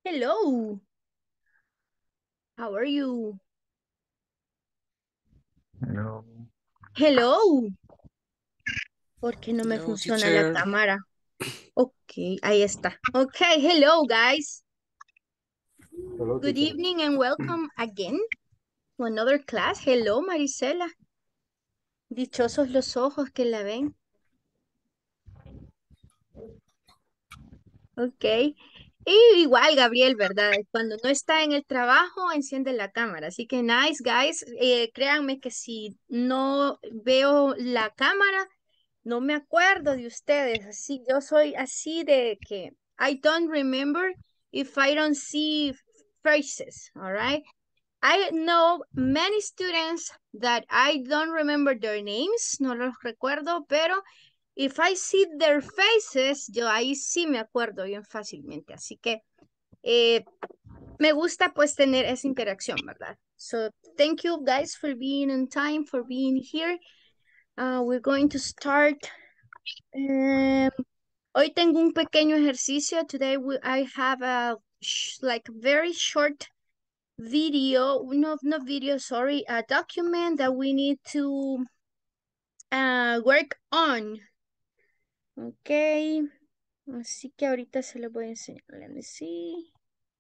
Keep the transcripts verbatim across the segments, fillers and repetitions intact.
Hello. How are you? No. Hello. ¿Por qué no me Hello, funciona la teacher. cámara? Ok, ahí está. Ok, hello guys. Hello, Good teacher. evening and welcome again to another class. Hello, Marisela. Dichosos los ojos que la ven. Ok. Y igual Gabriel, ¿verdad? Cuando no está en el trabajo, enciende la cámara. Así que nice, guys. Eh, créanme que si no veo la cámara, no me acuerdo de ustedes. Así, yo soy así de que I don't remember if I don't see faces, all right? I know many students that I don't remember their names, no los recuerdo, pero if I see their faces, yo ahí sí me acuerdo bien fácilmente. Así que eh, me gusta pues tener esa interacción, ¿verdad? So thank you guys for being on time, for being here. Uh, we're going to start. Um, hoy tengo un pequeño ejercicio. Today we, I have a sh like very short video, no, not video, sorry, a document that we need to uh, work on. Ok, así que ahorita se lo voy a enseñar. Let me see.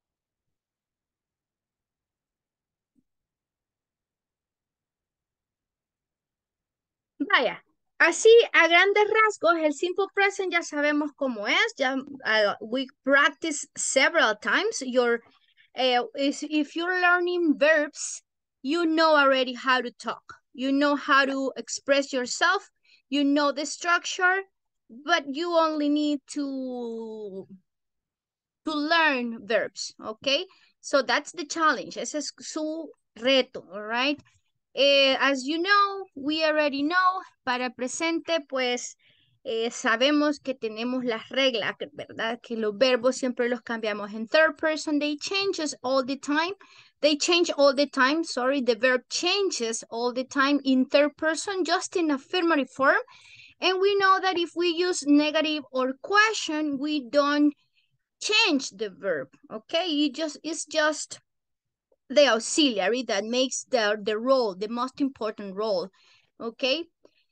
Vaya, así a grandes rasgos, el simple present ya sabemos cómo es. Ya uh, we practice several times. Your, uh, is, if you're learning verbs, you know already how to talk. You know how to express yourself. You know the structure, but you only need to to learn verbs. Okay, so that's the challenge. Ese es su reto. All right. Eh, as you know, we already know, para presente, pues eh, sabemos que tenemos las reglas, ¿verdad? Que los verbos siempre los cambiamos en third person. They changes all the time. They change all the time. Sorry, the verb changes all the time in third person, just in affirmative form. And we know that if we use negative or question, we don't change the verb. Okay, you just it's just the auxiliary that makes the, the role, the most important role, okay?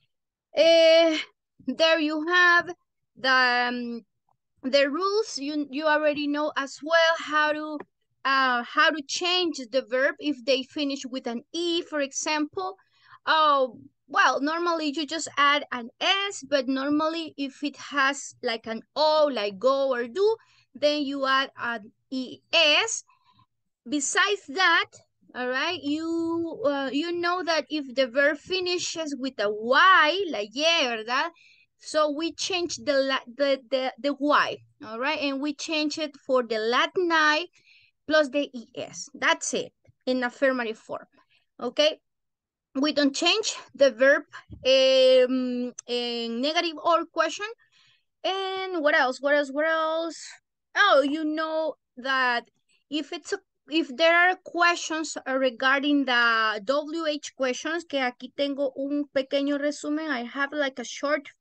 Uh, there you have the, um, the rules. You, you already know as well how to, uh, how to change the verb if they finish with an E, for example. Oh, well, normally you just add an S, but normally if it has like an O, like go or do, then you add an E S. Besides that, all right, you uh, you know that if the verb finishes with a Y, like yeah, ¿verdad? So we change the the the the Y, all right, and we change it for the Latin I plus the es. That's it in affirmative form. Okay, we don't change the verb um, in negative or question. And what else? What else? What else? Oh, you know that if it's a if there are questions regarding the W H questions, que aquí tengo un pequeño resumen, I have like a short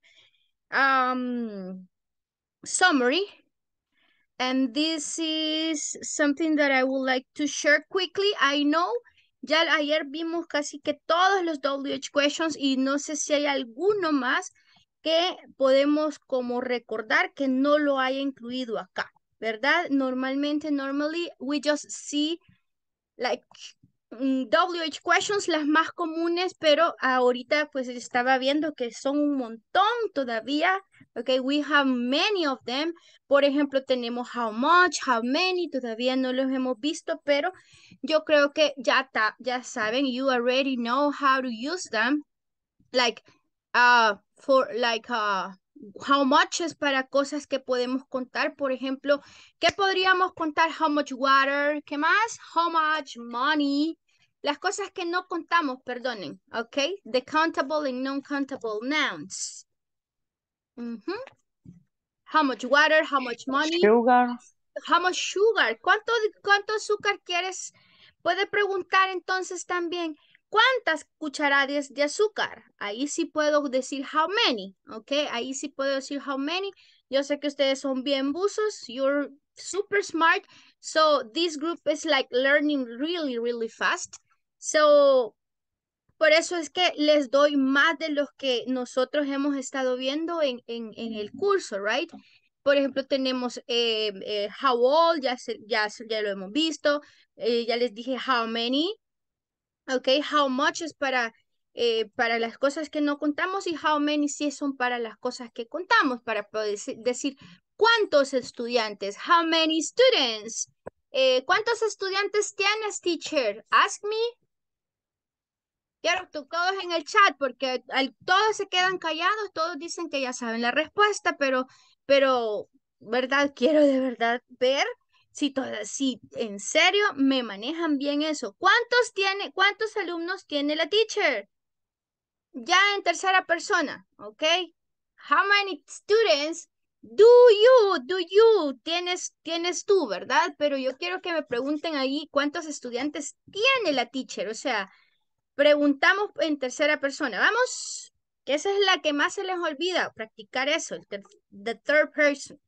um, summary. And this is something that I would like to share quickly. I know, ya ayer vimos casi que todos los W H questions y no sé si hay alguno más que podemos como recordar que no lo haya incluido acá, ¿verdad? Normalmente, normally, we just see like mm, W H questions, las más comunes, pero ahorita pues estaba viendo que son un montón todavía. Okay, we have many of them. Por ejemplo, tenemos how much, how many, todavía no los hemos visto, pero yo creo que ya, ta, ya saben, you already know how to use them. Like, uh, for like, uh, how much es para cosas que podemos contar. Por ejemplo, ¿qué podríamos contar? How much water, ¿qué más? How much money. Las cosas que no contamos, perdonen, ¿ok? The countable and non-countable nouns. Uh -huh. How much water, how much money, Sugar. how much sugar. ¿Cuánto, cuánto azúcar quieres? Puede preguntar entonces también, ¿cuántas cucharadas de azúcar? Ahí sí puedo decir how many, ¿ok? Ahí sí puedo decir how many. Yo sé que ustedes son bien buzos. You're super smart. So this group is like learning really, really fast. So por eso es que les doy más de los que nosotros hemos estado viendo en, en, en el curso, right? Por ejemplo, tenemos eh, eh, how old, ya, se- ya, se- ya lo hemos visto. Eh, ya les dije how many, ok, how much es para, eh, para las cosas que no contamos y how many sí son para las cosas que contamos, para poder deci- decir cuántos estudiantes, how many students. Eh, ¿cuántos estudiantes tienes, teacher? Ask me. Quiero to- todos en el chat porque al- todos se quedan callados, todos dicen que ya saben la respuesta, pero, pero, ¿verdad? Quiero de verdad ver si todas, si en serio me manejan bien eso. ¿Cuántos tiene, cuántos alumnos tiene la teacher? Ya en tercera persona, ¿ok? How many students do you, do you, tienes, tienes tú, ¿verdad? Pero yo quiero que me pregunten ahí cuántos estudiantes tiene la teacher, o sea. Preguntamos en tercera persona. Vamos, que esa es la que más se les olvida, practicar eso, el ter- the third person.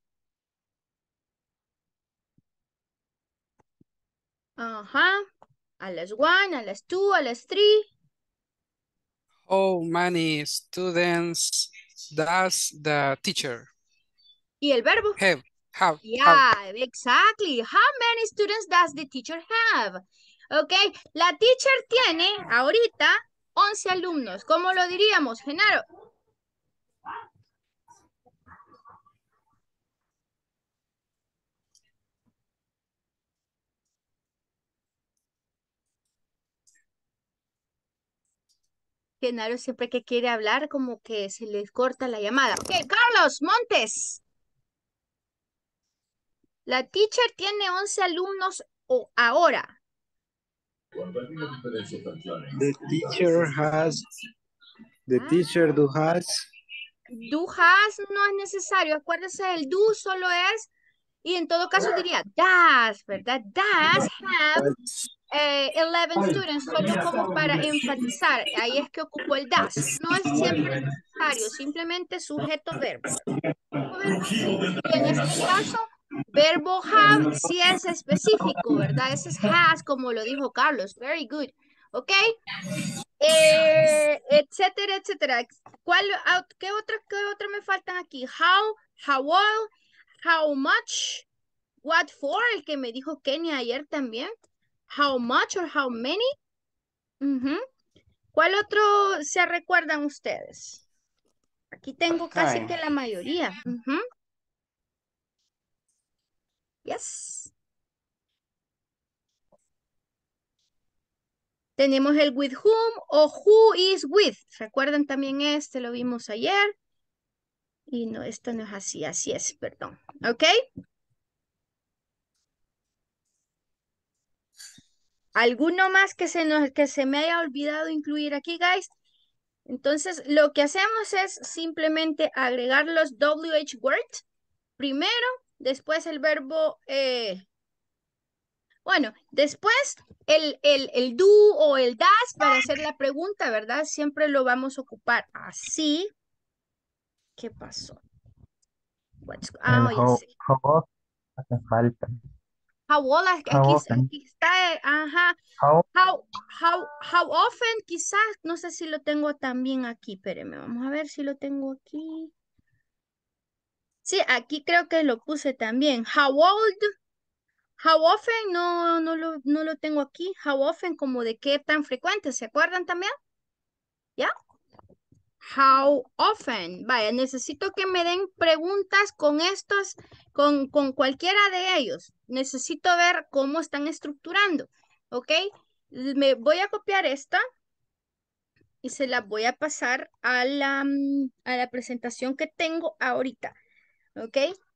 Ajá. A las one, a las two, a las three. How many students does the teacher Y el verbo. have? Have, have. Yeah, exactly. How many students does the teacher have? Ok, la teacher tiene ahorita once alumnos. ¿Cómo lo diríamos, Genaro? Genaro siempre que quiere hablar como que se les corta la llamada. Ok, Carlos Montes. La teacher tiene once alumnos o ahora. The teacher has, the Ah, teacher do has, do has no es necesario. Acuérdense, el do solo es, y en todo caso diría does, ¿verdad? Does have eh, eleven students, solo como para enfatizar. Ahí es que ocupó el does. No es siempre necesario, simplemente sujeto verbo. Verbo sí. Y en este caso, verbo have sí es específico, ¿verdad? Ese es has, como lo dijo Carlos. Very good. ¿Ok? Eh, etcétera, etcétera. ¿Cuál, ah, qué otra, qué otra me faltan aquí? How, how old, how much, what for, el que me dijo Kenny ayer también. How much or how many. Ujú. ¿Cuál otro se recuerdan ustedes? Aquí tengo casi que la mayoría. Ujú. Yes. Tenemos el with whom o who is with. ¿Recuerdan también este? Lo vimos ayer. Y no, esto no es así. Así es, perdón. ¿Ok? ¿Alguno más que se, nos, que se me haya olvidado incluir aquí, guys? Entonces, lo que hacemos es simplemente agregar los W H words primero, después el verbo, eh, bueno, después el, el, el do o el das para hacer la pregunta, ¿verdad? Siempre lo vamos a ocupar así. ¿Qué pasó? What's, and ah, ya how, sé. how often hace falta. How old, aquí, How aquí often, está, eh, ajá. how, How, how, how often, quizás, no sé si lo tengo también aquí, espérenme, vamos a ver si lo tengo aquí. Sí, aquí creo que lo puse también. How old, how often, no, no lo, no lo tengo aquí. How often, como de qué tan frecuente, ¿se acuerdan también? ¿Ya? How often. Vaya, necesito que me den preguntas con estos, con, con cualquiera de ellos. Necesito ver cómo están estructurando, ¿ok? Me voy a copiar esta y se la voy a pasar a la, mm, a la presentación que tengo ahorita, ¿ok?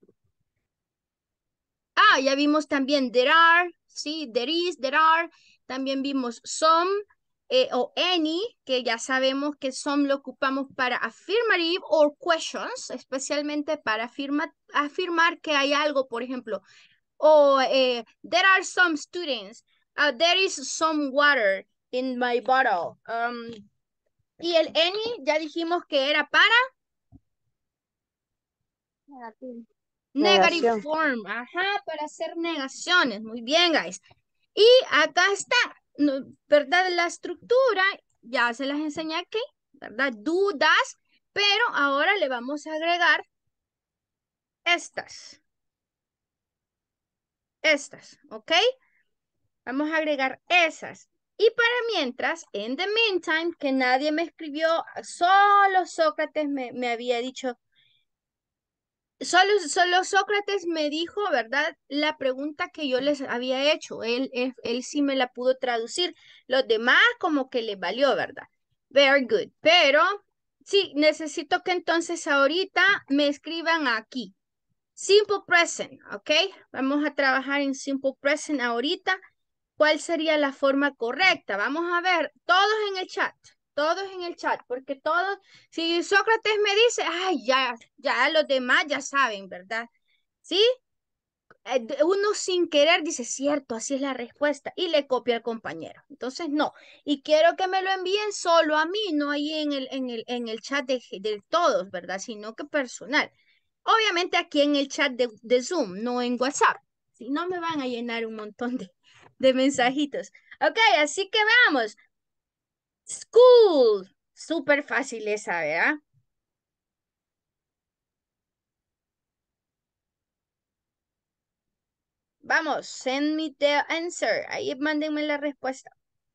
Ah, ya vimos también there are, sí, there is, there are. También vimos some eh, o any, que ya sabemos que some lo ocupamos para affirmative or questions, especialmente para afirma, afirmar que hay algo, por ejemplo, o eh, there are some students, uh, there is some water in my bottle. Um, y el any ya dijimos que era para Negative Negación. form. Ajá, para hacer negaciones. Muy bien, guys. Y acá está, no, ¿verdad? La estructura, ya se las enseñé aquí, ¿verdad? Do, das, pero ahora le vamos a agregar estas. Estas, ¿ok? Vamos a agregar esas. Y para mientras, in the meantime, que nadie me escribió, solo Sócrates me, me había dicho, solo, solo Sócrates me dijo, ¿verdad? La pregunta que yo les había hecho. Él, él, él sí me la pudo traducir. Los demás como que les valió, ¿verdad? Very good. Pero sí, necesito que entonces ahorita me escriban aquí. Simple present, ¿ok? Vamos a trabajar en simple present ahorita. ¿Cuál sería la forma correcta? Vamos a ver, todos en el chat, todos en el chat, porque todos, si Sócrates me dice, ay, ya, ya los demás ya saben, ¿verdad? ¿Sí? Eh, Uno sin querer dice, cierto, así es la respuesta, y le copia al compañero. Entonces, no. Y quiero que me lo envíen solo a mí, no ahí en el, en el, en el chat de, de todos, ¿verdad? Sino que personal. Obviamente aquí en el chat de, de Zoom, no en WhatsApp. Si no, me van a llenar un montón de, de mensajitos. Ok, así que veamos. School. Súper fácil esa, ¿verdad? Vamos, send me the answer. Ahí mándenme la respuesta.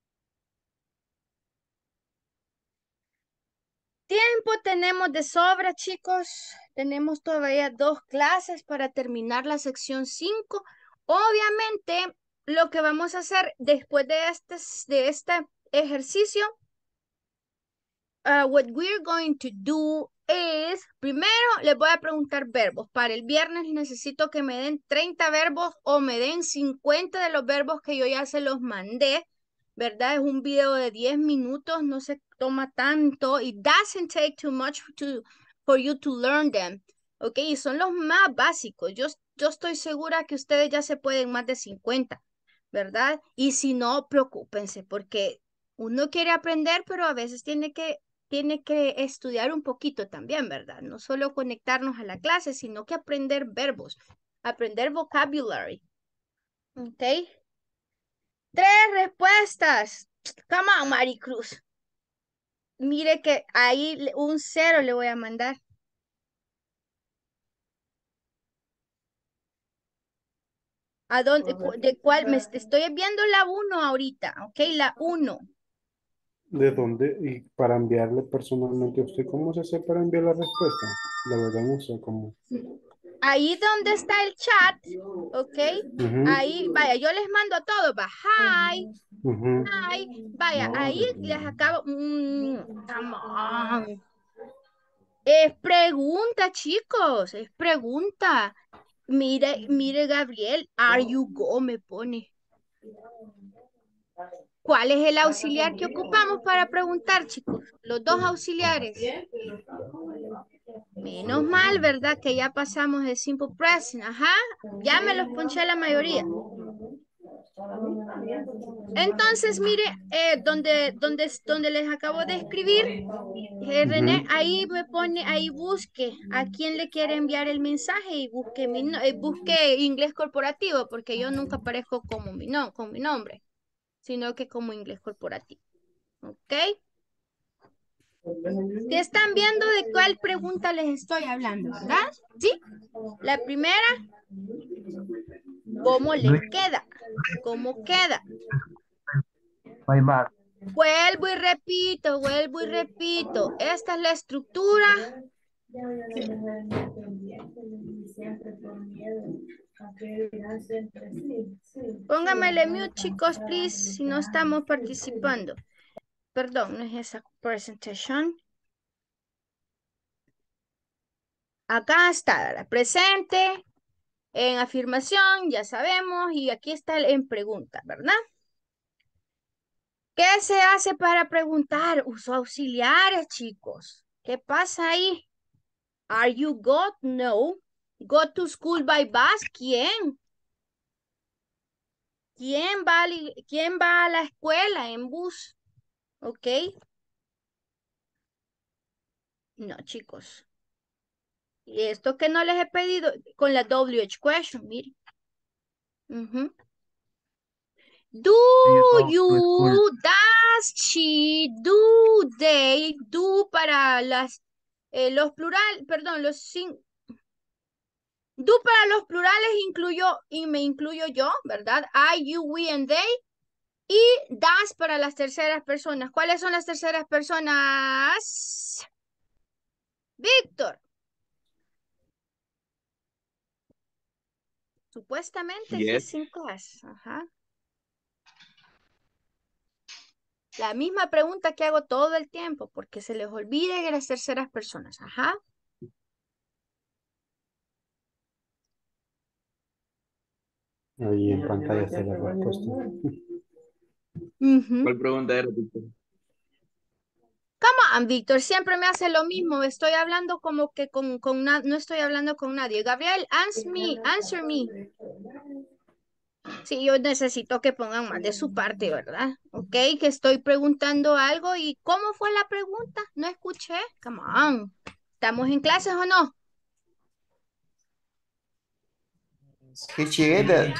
Tiempo tenemos de sobra, chicos. Tenemos todavía dos clases para terminar la sección cinco. Obviamente, lo que vamos a hacer después de este, de este ejercicio, uh, what we're going to do is, primero les voy a preguntar verbos. Para el viernes necesito que me den treinta verbos o me den cincuenta de los verbos que yo ya se los mandé, ¿verdad? Es un video de diez minutos, no se toma tanto. It doesn't take too much to, for you to learn them, ¿ok? Y son los más básicos. Yo, yo estoy segura que ustedes ya se pueden más de cincuenta, ¿verdad? Y si no, preocúpense porque uno quiere aprender, pero a veces tiene que tiene que estudiar un poquito también, ¿verdad? No solo conectarnos a la clase, sino que aprender verbos, aprender vocabulary. ¿Ok? Tres respuestas. Come on, Maricruz. Mire que ahí un cero le voy a mandar. ¿A dónde? ¿De cuál? Me estoy viendo la uno ahorita, ¿ok? La uno. ¿De dónde? Y para enviarle personalmente a usted, ¿cómo se hace para enviar la respuesta? La verdad no sé cómo. Ahí donde está el chat, ¿ok? Ujú, Ahí, vaya, yo les mando a todos, va, hi, ujú. hi, vaya, ahí les acabo, mm, come on. Es pregunta, chicos, es pregunta. Mire, mire, Gabriel, are you go, me pone. ¿Cuál es el auxiliar que ocupamos para preguntar, chicos? Los dos auxiliares. Menos mal, ¿verdad? Que ya pasamos el simple present. Ajá, ya me los ponché la mayoría. Entonces, mire, eh, donde, donde, donde les acabo de escribir, eh, René, Ujú. ahí me pone, ahí busque a quién le quiere enviar el mensaje y busque, mi, no- eh, busque inglés corporativo, porque yo nunca aparezco como mi, no, con mi nombre, sino que como inglés corporativo. ¿Ok? Si están viendo de cuál pregunta les estoy hablando, ¿verdad? ¿Sí? La primera, ¿cómo les queda? ¿Cómo queda? Bye bye. Vuelvo y repito, vuelvo y repito. Esta es la estructura. Pónganmele mute, chicos, please, si no estamos participando. Perdón, no es esa presentation. Acá está la presente, en afirmación, ya sabemos, y aquí está el en pregunta, ¿verdad? ¿Qué se hace para preguntar? Uso auxiliares, chicos. ¿Qué pasa ahí? Are you go? No. Go to school by bus. ¿Quién? ¿Quién va, a, ¿Quién va a la escuela en bus? ¿Ok? No, chicos. Y esto que no les he pedido con la W H question, miren. Ujú. Do you, does she, do they, do para las, eh, los plural, perdón, los sin, do para los plurales incluyo, y me incluyo yo, ¿verdad? I, you, we, and they. Y does para las terceras personas. ¿Cuáles son las terceras personas? Víctor. Supuestamente Yes. he's in class. Ajá. La misma pregunta que hago todo el tiempo, porque se les olvide que las terceras personas. Ajá. Ahí en pantalla está la respuesta. Ujú. ¿Cuál pregunta era, Víctor? Come on, Víctor, siempre me hace lo mismo. Estoy hablando como que con, con na- no estoy hablando con nadie. Gabriel, answer me, answer me. Sí, yo necesito que pongan más de su parte, ¿verdad? Ok, que estoy preguntando algo y ¿cómo fue la pregunta? No escuché. Come on. ¿Estamos en clases o no? He, she, that.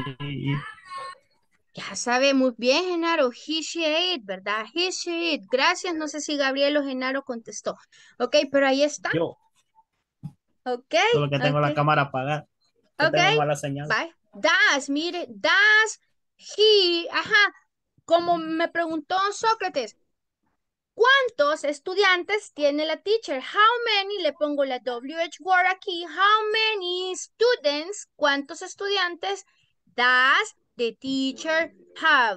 Ya sabemos bien, Genaro. He, she, it, ¿verdad? He, she, it. Gracias. No sé si Gabriel o Genaro contestó. Ok, pero ahí está. Yo, Ok. solo que tengo ok. la cámara apagada. Que Ok. tengo mala señal. Bye. Das, mire, das, he, ajá. Como me preguntó Sócrates, ¿cuántos estudiantes tiene la teacher? How many, le pongo la W H word aquí. How many students, ¿cuántos estudiantes does the teacher have?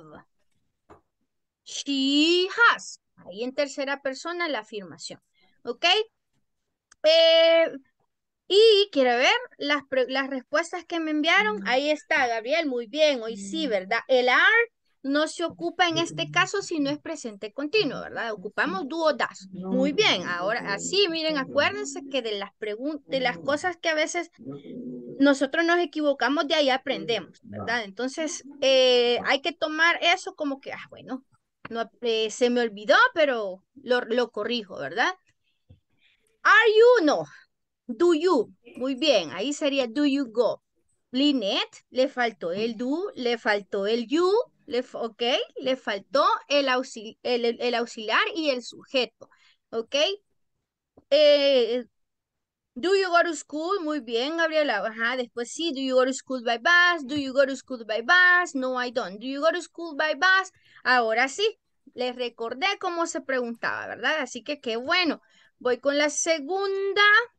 She has. Ahí en tercera persona la afirmación. ¿Ok? Eh, y quiero ver las, las respuestas que me enviaron. Ahí está, Gabriel, muy bien. Hoy sí, ¿verdad? El are no se ocupa en este caso si no es presente continuo, ¿verdad? Ocupamos do o das. Muy bien. Ahora, así, miren, acuérdense que de las preguntas, de las cosas que a veces nosotros nos equivocamos, de ahí aprendemos, ¿verdad? Entonces, eh, hay que tomar eso como que, ah, bueno, no, eh, se me olvidó, pero lo, lo corrijo, ¿verdad? Are you? No. Do you. Muy bien, ahí sería do you go. Lynette, le faltó el do, le faltó el you, le, ok, le faltó el, auxil, el, el, el auxiliar y el sujeto, ok. Eh, do you go to school? Muy bien, Gabriela. Ajá, después sí, do you go to school by bus? Do you go to school by bus? No, I don't. Do you go to school by bus? Ahora sí, les recordé cómo se preguntaba, ¿verdad? Así que qué bueno. Voy con la segunda.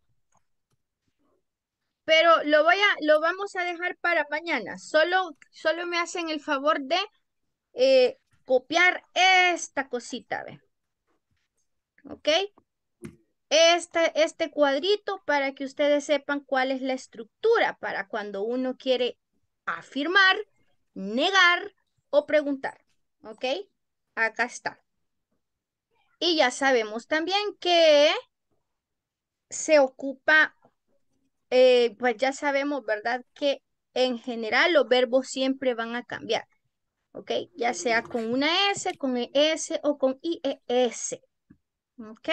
Pero lo voy a, lo vamos a dejar para mañana. Solo, solo me hacen el favor de eh, copiar esta cosita, ¿ve? ¿Ok? Este, este cuadrito para que ustedes sepan cuál es la estructura para cuando uno quiere afirmar, negar o preguntar. ¿Ok? Acá está. Y ya sabemos también que se ocupa, eh, pues ya sabemos, ¿verdad? Que en general los verbos siempre van a cambiar. ¿Ok? Ya sea con una S, con E S o con I E S. ¿Ok?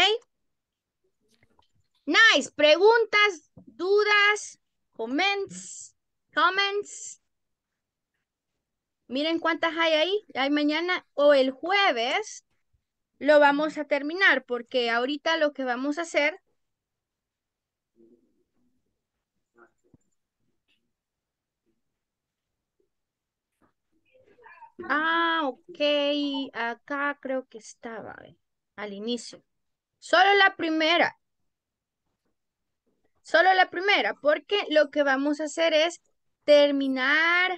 Nice. Preguntas, dudas, comments, comments. Miren cuántas hay ahí. Hay mañana o el jueves lo vamos a terminar porque ahorita lo que vamos a hacer. Ah, ok. Acá creo que estaba, ¿ve? Al inicio. Solo la primera. Solo la primera, porque lo que vamos a hacer es terminar,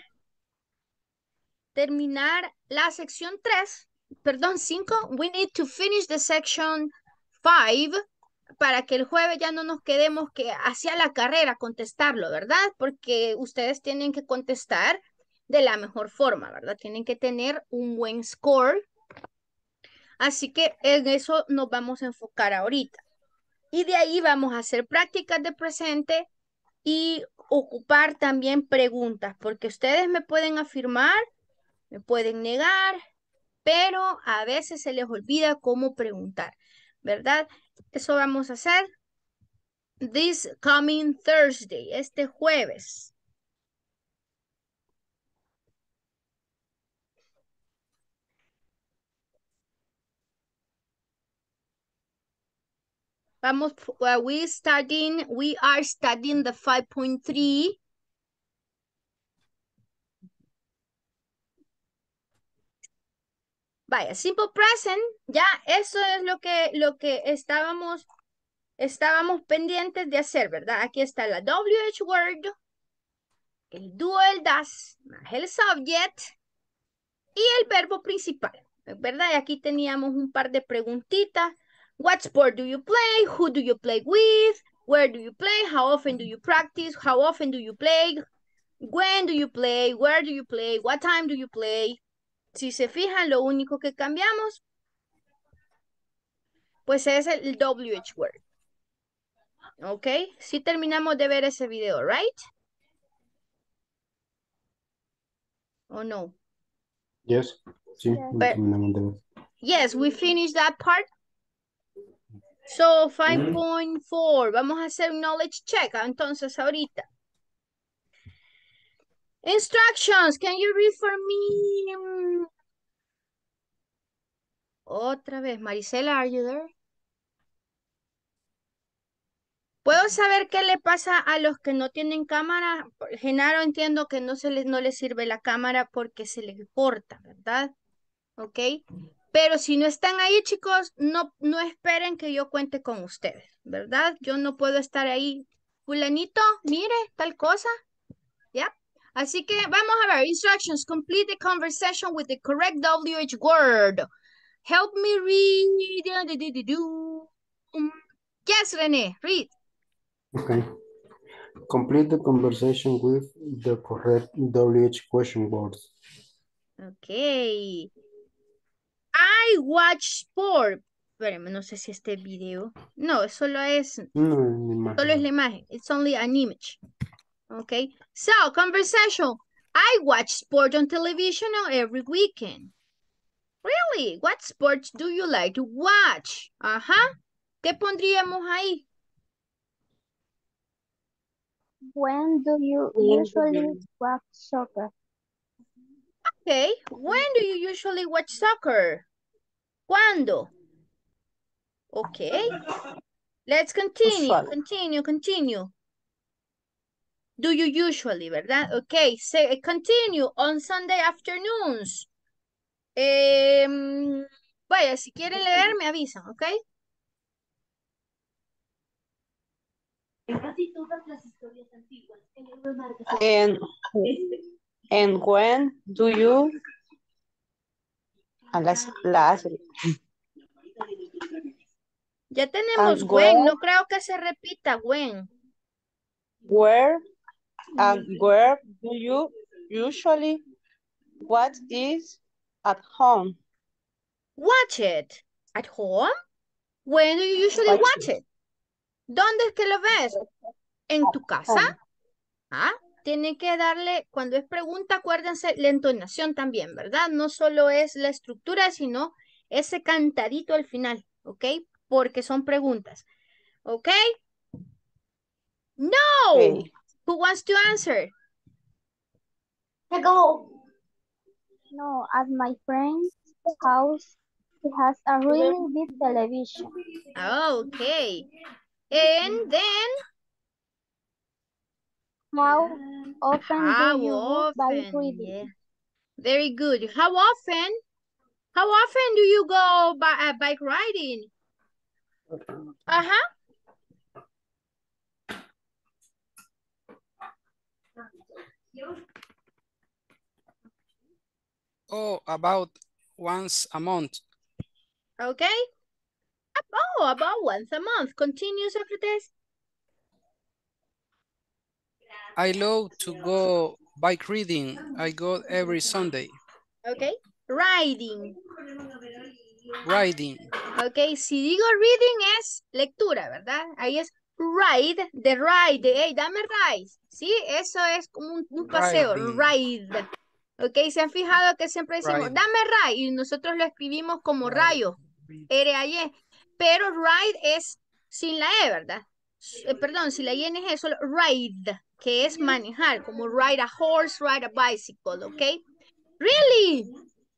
terminar la sección tres, perdón, cinco. We need to finish the section five para que el jueves ya no nos quedemos que hacia la carrera contestarlo, ¿verdad? Porque ustedes tienen que contestar de la mejor forma, ¿verdad? Tienen que tener un buen score. Así que en eso nos vamos a enfocar ahorita. Y de ahí vamos a hacer prácticas de presente y ocupar también preguntas, porque ustedes me pueden afirmar, me pueden negar, pero a veces se les olvida cómo preguntar, ¿verdad? Eso vamos a hacer This coming Thursday, este jueves. Vamos, uh, we studying, we are studying the five point three. Vaya, simple present, ya eso es lo que, lo que estábamos, estábamos pendientes de hacer, ¿verdad? Aquí está la W H word, el do, el das, más el subject y el verbo principal, ¿verdad? Y aquí teníamos un par de preguntitas. What sport do you play? Who do you play with? Where do you play? How often do you practice? How often do you play? When do you play? Where do you play? What time do you play? Si se fijan, lo único que cambiamos, pues es el W H word. ¿Ok? Si terminamos de ver ese video, ¿right? ¿O no? Yes. Sí, But, terminamos de ver. yes, we finished that part. So, five point four. Vamos a hacer un knowledge check. Entonces, ahorita. Instructions. Can you read for me? Otra vez. Marisela, are you there? ¿Puedo saber qué le pasa a los que no tienen cámara? Genaro, entiendo que no, se les, no les sirve la cámara porque se les corta, ¿verdad? ¿Ok? Pero si no están ahí, chicos, no, no esperen que yo cuente con ustedes, ¿verdad? Yo no puedo estar ahí. Fulanito, mire, tal cosa. ¿Ya? Así que vamos a ver. Instructions. Complete the conversation with the correct W H word. Help me read. Yes, René, read. Okay. Complete the conversation with the correct W H question words. Okay. I watch sport. Espérame, no sé si este video. No, solo es, No, ni imagen. solo es la imagen. It's only an image. Okay. So, conversation. I watch sport on television on every weekend. Really? What sports do you like to watch? Ajá. ¿Qué pondríamos ahí? When do you usually watch soccer? Okay. When do you usually watch soccer? ¿Cuándo? Okay. Let's continue, Usual. continue, continue. Do you usually, ¿verdad? Okay, say, continue on Sunday afternoons. Eh, vaya, si quieren leer, me avisan, ¿ok? And, and when do you a las, las Ya tenemos And when, where- no creo que se repita when. where and where do you usually what is at home? Watch it. At home? When do you usually Watch watch it? ¿Dónde es que lo ves? ¿En tu casa? Home. Ah, tiene que darle, cuando es pregunta, acuérdense, la entonación también, ¿verdad? No solo es la estructura, sino ese cantadito al final, ¿ok? Porque son preguntas, ¿ok? No! Okay. Who wants to answer? No, at my friend's house, he has a really big television. Okay. And then, How often how do you go bike often? riding? Yeah. Very good. How often? How often do you go bi uh, bike riding? Uh-huh. Oh, about once a month. Okay. Oh, about once a month. Continue, Socrates. I love to go bike riding. I go every Sunday. Okay. Riding. Riding. Okay. Si digo reading es lectura, ¿verdad? Ahí es ride, de ride, de, hey, dame ride. Sí, eso es como un, un paseo, Riding. ride. Ok, se han fijado que siempre decimos, Ride. dame ride, y nosotros lo escribimos como Ride. rayo, R A Y, pero ride es sin la E, ¿verdad? eh, perdón, si la I N G es solo ride, que es manejar, como ride a horse, ride a bicycle, ¿ok? Really?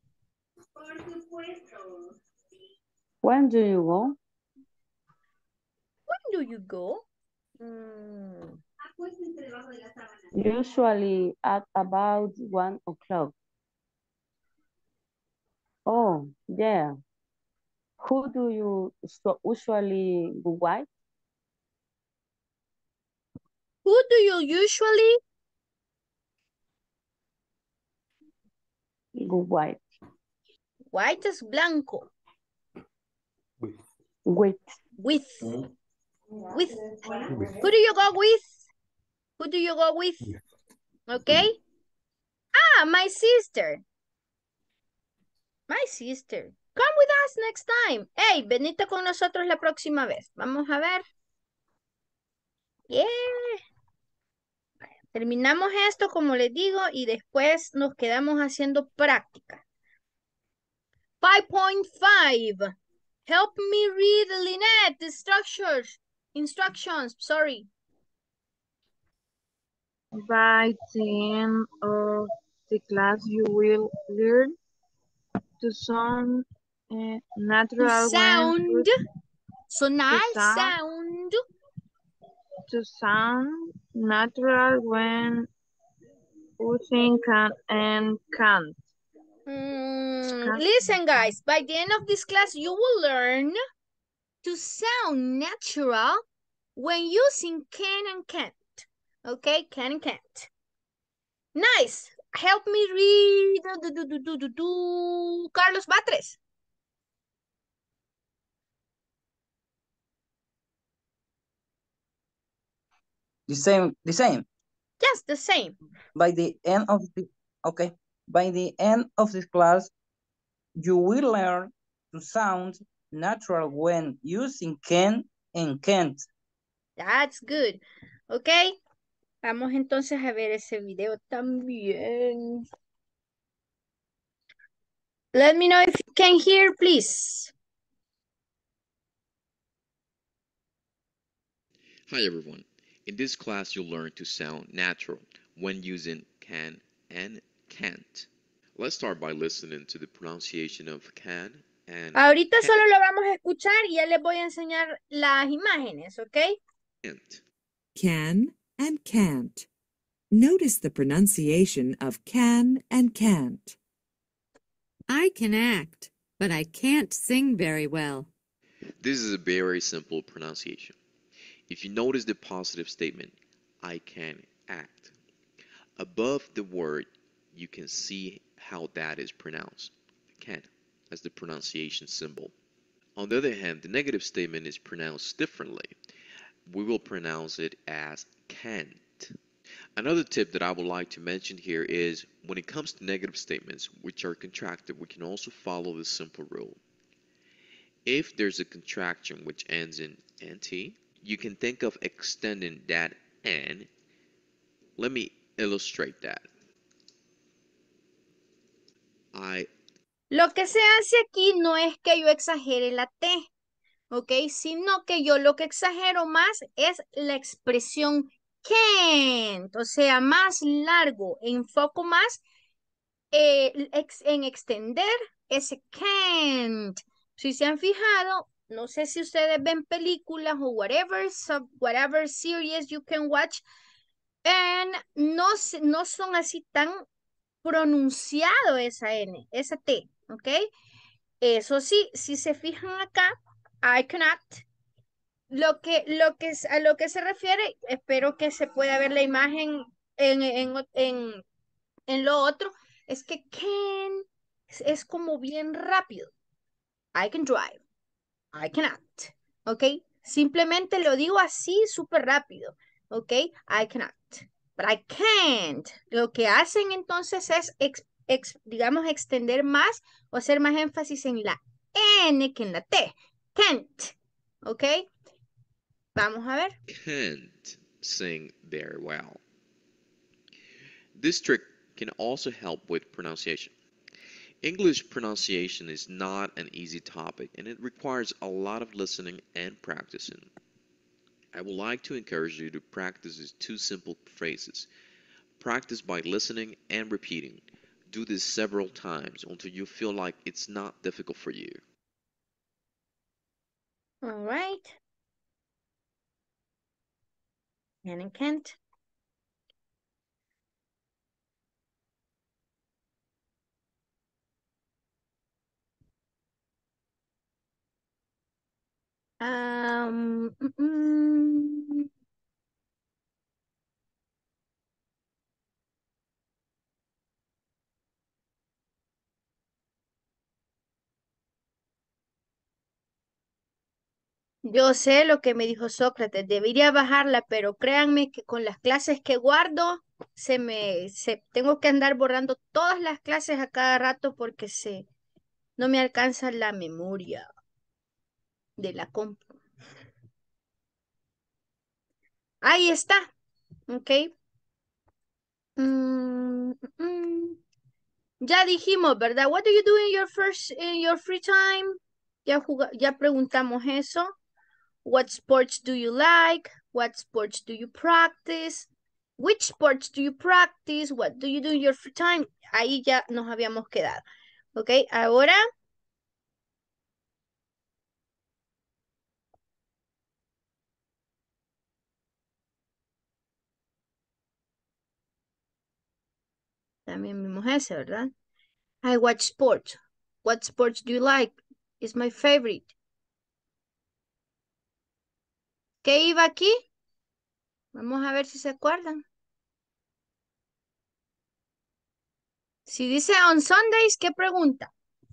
When do you go? When do you go? Mm, Usually at about one o'clock. Oh, yeah. Who do you so usually go with? who do you usually Go with? white es blanco? With. With. With. Mm. With. With. Who do you go with? Who do you go with? With. Okay. Ah, my sister. My sister. Come with us next time. Hey, venite con nosotros la próxima vez. Vamos a ver. Yeah. Terminamos esto, como les digo, y después nos quedamos haciendo práctica. five point five. Help me read, Lynette, the structures. Instructions, sorry. By the end of the class, you will learn to sound uh, To natural sound. when Sonar, sound. sound. to sound natural when using can and can't. Mm, Can't. listen, guys, by the end of this class, you will learn to sound natural when using can and can't. Okay, can and can't. Nice. Help me read. Do, do, do, do, do, do. Carlos Batres. The same, the same. Yes, the same. By the end of the, okay, by the end of this class, you will learn to sound natural when using can and can't. That's good. Okay. Vamos entonces a ver ese video también. Let me know if you can hear, please. Hi everyone. In this class you'll learn to sound natural when using can and can't. Let's start by listening to the pronunciation of can and Ahorita can't. solo lo vamos a escuchar y ya les voy a enseñar las imágenes, ¿ok? Can and can't. Notice the pronunciation of can and can't. I can act, but I can't sing very well. This is a very simple pronunciation. If you notice the positive statement, I can act, above the word, you can see how that is pronounced. Can, as the pronunciation symbol. On the other hand, the negative statement is pronounced differently. We will pronounce it as can't. Another tip that I would like to mention here is when it comes to negative statements which are contracted, we can also follow this simple rule. If there's a contraction which ends in nt, you can think of extending that n. Let me illustrate that. I Lo que se hace aquí no es que yo exagere la T, ¿ok? Sino que yo lo que exagero más es la expresión can't, o sea, más largo, enfoco más eh, ex, en extender ese can't. Si se han fijado, no sé si ustedes ven películas o whatever, sub, whatever series you can watch, and no, no son así tan pronunciado esa N, esa T, ¿ok? Eso sí, si se fijan acá, I cannot. Lo que, lo que, a lo que se refiere, espero que se pueda ver la imagen en, en, en, en lo otro, es que can es, es como bien rápido. I can drive. I cannot. ¿Ok? Simplemente lo digo así súper rápido. ¿Ok? I cannot. But I can't. Lo que hacen entonces es, ex, ex, digamos, extender más o hacer más énfasis en la N que en la T. Can't. ¿Ok? Vamos a ver. can't sing very well. This trick can also help with pronunciation. English pronunciation is not an easy topic and it requires a lot of listening and practicing. I would like to encourage you to practice these two simple phrases. Practice by listening and repeating. Do this several times until you feel like it's not difficult for you. All right. Can and can't. Um, mm, mm. Yo sé lo que me dijo Sócrates, debería bajarla, pero créanme que con las clases que guardo, se me, se, tengo que andar borrando todas las clases a cada rato porque se, no me alcanza la memoria de la compu. Ahí está, ok. Mm, mm. Ya dijimos, ¿verdad? What do you do in your first, in your free time? Ya, juga- ya preguntamos eso. What sports do you like? What sports do you practice? Which sports do you practice? What do you do in your free time? Ahí ya nos habíamos quedado. Ok, ahora. También vimos ese, ¿verdad? I watch sports. What sports do you like? It's my favorite. ¿Qué iba aquí? Vamos a ver si se acuerdan. Si dice on Sundays, ¿qué pregunta?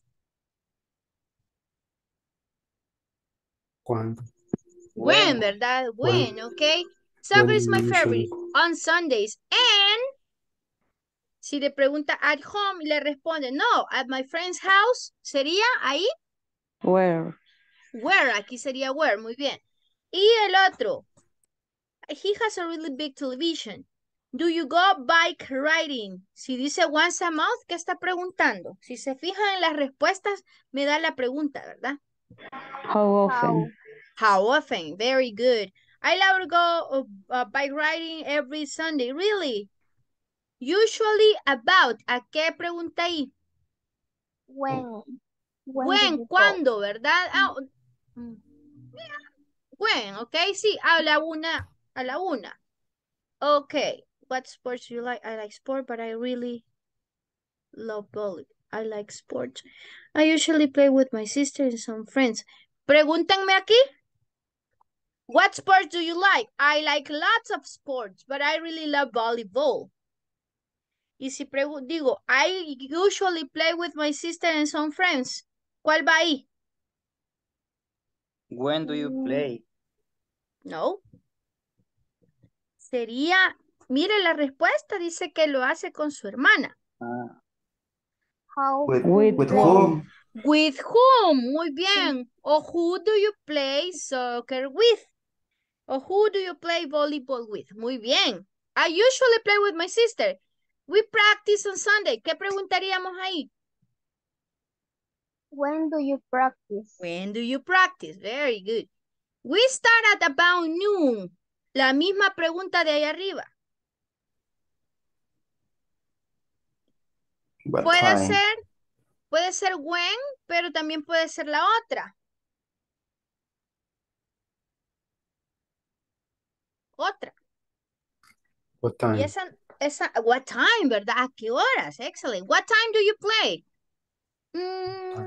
¿Cuándo? When, ¿verdad? When, When, okay. when Soccer do is my you favorite usually, on Sundays. And si le pregunta at home y le responde, no, at my friend's house, ¿sería ahí? Where? Where, aquí sería where, muy bien. Y el otro, he has a really big television. Do you go bike riding? Si dice once a month, ¿qué está preguntando? Si se fijan en las respuestas, me da la pregunta, ¿verdad? How often? How often? Very good. I love to go uh, bike riding every Sunday. Really? Usually about. ¿A qué pregunta ahí? When? When do When, you go? ¿cuándo, verdad? Ah, mm, when, ok, sí, a la una, a la una. Okay, what sports do you like? I like sport, but I really love volley. I like sports. I usually play with my sister and some friends. Pregúntenme aquí. What sports do you like? I like lots of sports, but I really love volleyball. Y si digo, I usually play with my sister and some friends. ¿Cuál va ahí? When do you play? No. Sería, mire la respuesta, dice que lo hace con su hermana. Ah, How With, do you with play? who? With whom? Muy bien. O who do you play soccer with? O who do you play volleyball with? Muy bien. I usually play with my sister. We practice on Sunday. ¿Qué preguntaríamos ahí? When do you practice? When do you practice? Very good. We start at about noon. La misma pregunta de ahí arriba. What Puede time? ser, puede ser when, pero también puede ser la otra. Otra. what Y time? esa, esa, what time, ¿verdad? ¿A qué horas? Excellent. What time do you play? Mm,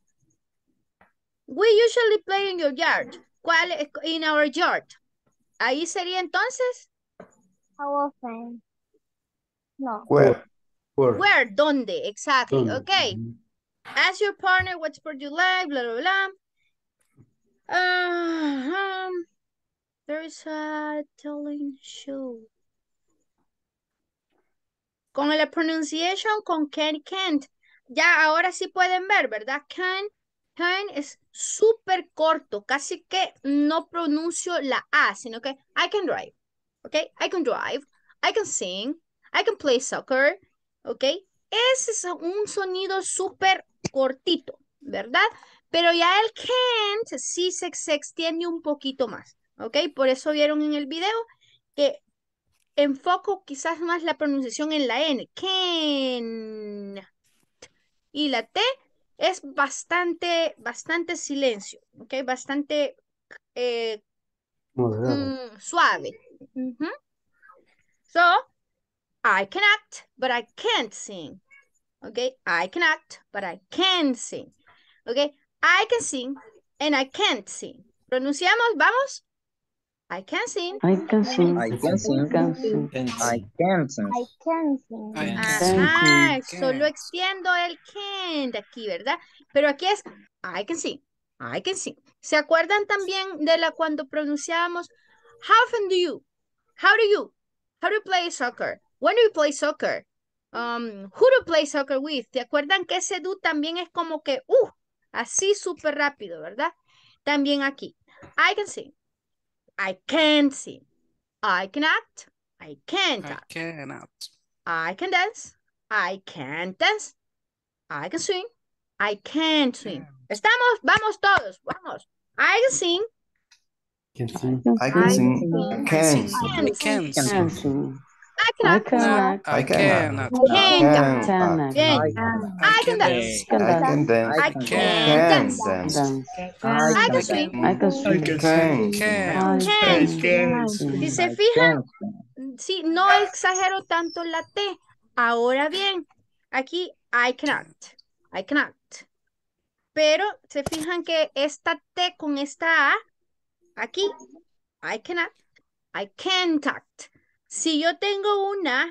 we usually play in your yard. ¿Cuál es? In our yard. Ahí sería entonces. How often? No. Where? Where? Where? ¿Dónde? Exactly. ¿Dónde? Okay. Ujú. Ask your partner what sport you like, blah, blah, blah. Uh, um, there is a telling show. Con la pronunciation, con can, can't. Ya ahora sí pueden ver, ¿verdad? Can, can es súper corto. Casi que no pronuncio la A, sino que I can drive. ¿Ok? I can drive. I can sing. I can play soccer. ¿Ok? Ese es un sonido súper cortito, ¿verdad? Pero ya el can't sí se, se extiende un poquito más. ¿ok? Por eso vieron en el video que enfoco quizás más la pronunciación en la N. Can. Y la T es bastante, bastante silencio, ¿ok? Bastante eh, Moderado. mm, suave. Ujú. So, I can act, but I can't sing. Okay, I can act, but I can sing. Okay, I can sing and I can't sing. Pronunciamos, vamos. I can sing. I can sing. I can sing. Can sing. I can sing. I can sing. I Can Ajá, sing. solo extiendo el can de aquí, ¿verdad? Pero aquí es I can sing. I can sing. ¿Se acuerdan también de la cuando pronunciábamos how often do you? How do you? How do you play soccer? When do you play soccer? Um, who do you play soccer with? ¿Te acuerdan que ese do también es como que, uh, así súper rápido, ¿verdad? También aquí. I can sing. I can't sing. I can act. I can't I act. cannot. I can dance. I can't dance. I can swing. I can't swing. Estamos, vamos todos, vamos. I can sing. Can sing. I can sing. I Can. can. I can Can sing. sing. I can I act. can No, act. I I cannot. cannot. Can't act. Can Can. act. Bien. I I I can can dance. dance. Can I dance. can dance. I can can Can. dance. Can dance. Dance. I I can can swing. I can I swing. can Can. sing. Can. I Can. can Si sing. se I fijan, can sí, no exagero tanto la T. Ahora bien, aquí I can act. I can act. Pero se fijan que esta T con esta A, aquí, I can act. I can't act. Si yo tengo una,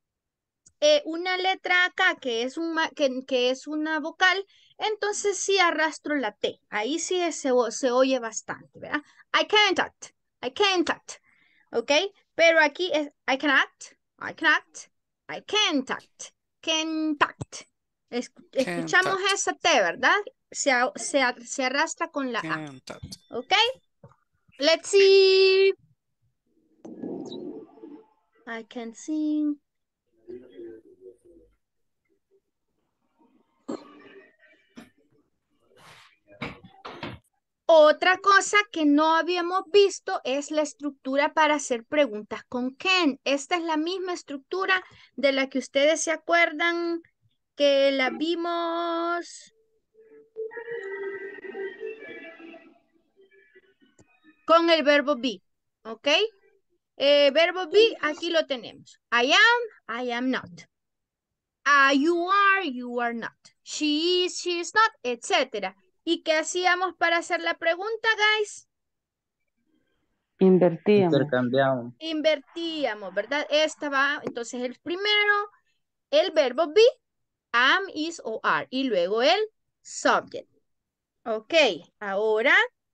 eh, una letra acá que es, un, que, que es una vocal, entonces sí arrastro la T. Ahí sí se, se oye bastante, ¿verdad? I can't act. I can't act. ¿Ok? Pero aquí es I can act. I can act. I can't act. Can't act. Es, escuchamos Can't act. esa T, ¿verdad? Se, se, se arrastra con la A. Can't act. ¿Ok? Let's see. I can sing. Otra cosa que no habíamos visto es la estructura para hacer preguntas con can. Esta es la misma estructura de la que ustedes se acuerdan que la vimos con el verbo be. ¿Ok? Eh, verbo be, aquí lo tenemos. I am, I am not. Uh, you are, you are not. She is, she is not, etcétera. ¿Y qué hacíamos para hacer la pregunta, guys? Invertíamos. intercambiamos. Invertíamos, ¿verdad? Esta va, entonces el primero, el verbo be, am, is o are. Y luego el subject. Ok, ahora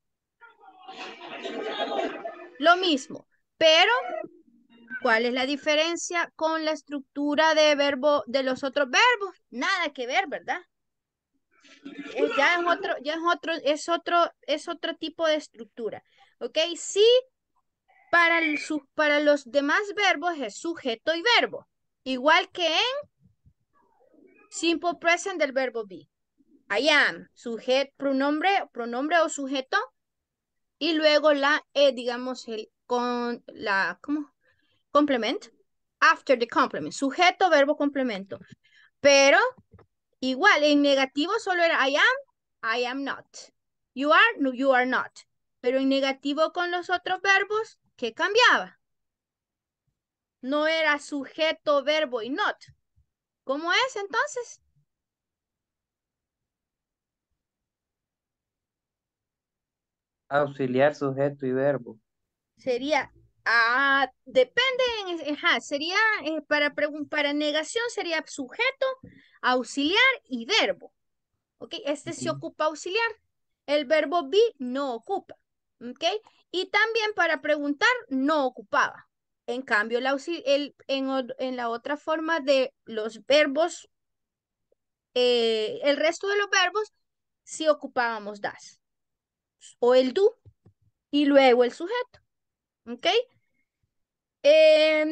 lo mismo, pero ¿cuál es la diferencia con la estructura de verbo de los otros verbos? Nada que ver, ¿verdad? Eh, ya es otro, ya es otro, es otro, es otro tipo de estructura. ¿Ok? Sí, para, el, su, para los demás verbos es sujeto y verbo. Igual que en simple present del verbo be. I am, sujeto, pronombre, pronombre o sujeto. Y luego la, eh, digamos, el con la, ¿cómo? Complement. After the complement. Sujeto, verbo, complemento. Pero igual, en negativo solo era I am, I am not. You are, no, you are not. Pero en negativo con los otros verbos, ¿qué cambiaba? No era sujeto, verbo y not. ¿Cómo es entonces? Auxiliar, sujeto y verbo. Sería, ah, depende, en, ajá, sería, eh, para, para negación sería sujeto, auxiliar y verbo. ¿Ok? Este se ocupa auxiliar. El verbo be no ocupa. ¿Ok? Y también para preguntar no ocupaba. En cambio, el el, en, en la otra forma de los verbos, eh, el resto de los verbos, sí ocupábamos das. O el do y luego el sujeto. ¿Ok? Eh,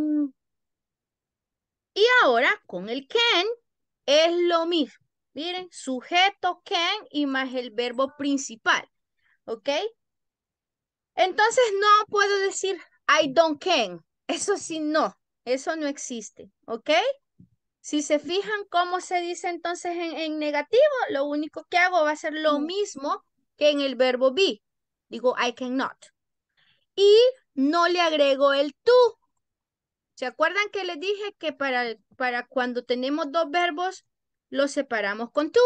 y ahora con el can es lo mismo. Miren, sujeto can y más el verbo principal. ¿Ok? Entonces no puedo decir I don't can. Eso sí no. Eso no existe. ¿Ok? Si se fijan cómo se dice entonces en, en negativo, lo único que hago va a ser lo mismo que en el verbo be. Digo I cannot. Y no le agrego el to. ¿Se acuerdan que les dije que para, para cuando tenemos dos verbos, los separamos con to?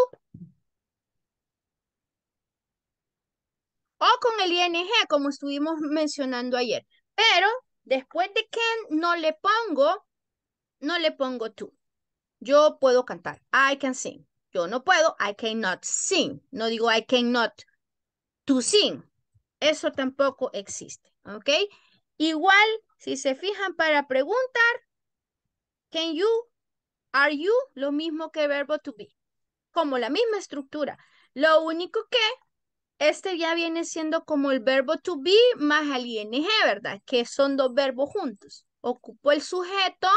O con el ing, como estuvimos mencionando ayer. Pero después de can no le pongo, no le pongo to. Yo puedo cantar. I can sing. Yo no puedo. I cannot sing. No digo I cannot to sing. Eso tampoco existe. ¿Ok? Igual, si se fijan para preguntar, can you, are you, lo mismo que verbo to be. Como la misma estructura. Lo único que este ya viene siendo como el verbo to be más el ing, ¿verdad? Que son dos verbos juntos. Ocupo el sujeto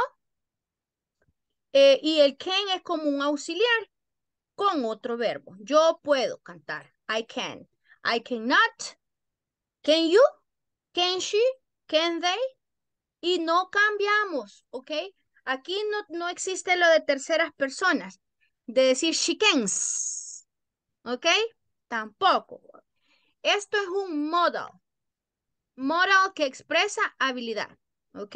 eh, y el can es como un auxiliar con otro verbo. Yo puedo cantar. I can. I cannot. Can you? Can she? Can they? Y no cambiamos, ¿ok? Aquí no, no existe lo de terceras personas. De decir she cans. ¿Ok? Tampoco. Esto es un modal. Modal que expresa habilidad. ¿Ok?